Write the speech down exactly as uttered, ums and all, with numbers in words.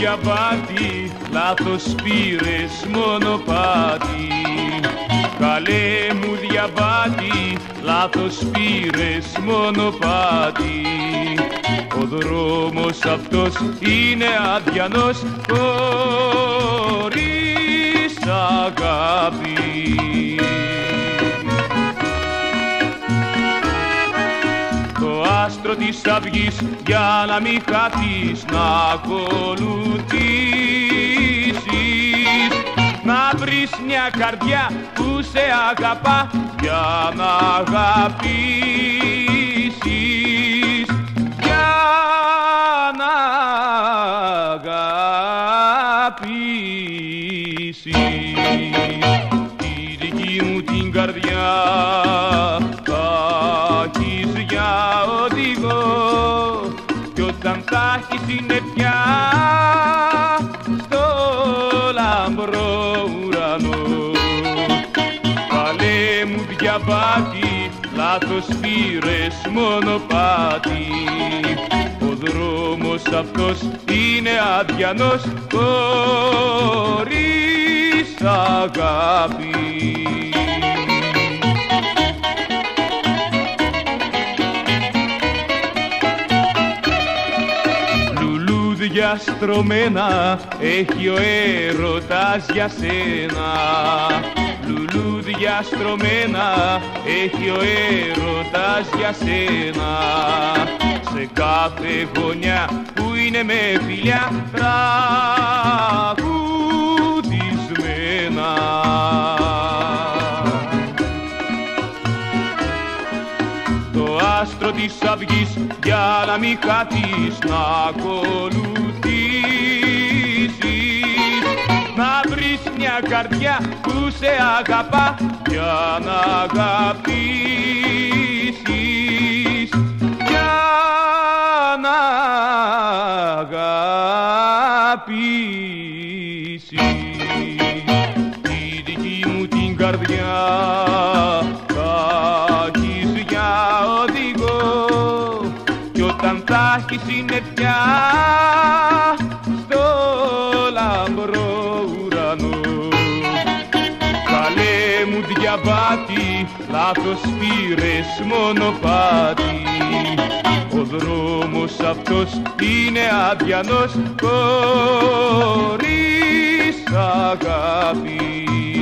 διαβάτη, λάθος πήρες μονοπάτι. Καλέ μου διαβάτη, λάθος πήρες μονοπάτι. Ο δρόμος αυτός είναι αδιανός χωρίς αγάπη. Το άστρο της αυγής για να μην χαθείς να ακολουθήσεις, να βρεις μια καρδιά που σε αγαπά για να αγαπήσεις, για να αγαπήσεις. Τη δική μου την καρδιά θα έχεις για οδηγό κι όταν θα έχεις είναι πια στο λαμπρό ουρανό. Καλέ μου διαβάτη, λάθος πήρες μονοπάτι. Ο δρόμος αυτός είναι αδιανός χωρίς αγάπη. Λουλούδια στρωμένα έχει ο έρωτας για σένα. Λουλούδια στρωμένα έχει ο έρωτας για σένα. Σε κάθε γωνιά που είναι με φιλιά τραγουδισμένα. Το άστρο της αυγής για να μην χαθείς να ακολουθήσεις, να βρεις μια καρδιά που σε αγαπά για να αγαπήσεις, για να αγαπήσεις. Τη δική μου την καρδιά θα έχεις για οδηγό κι όταν θα έχεις είναι πια στο λαμπρό ουρανό. Καλέ μου διαβάτη, λάθος πήρες μονοπάτι. Ο δρόμος αυτός είναι αδιανός χωρίς αγάπη.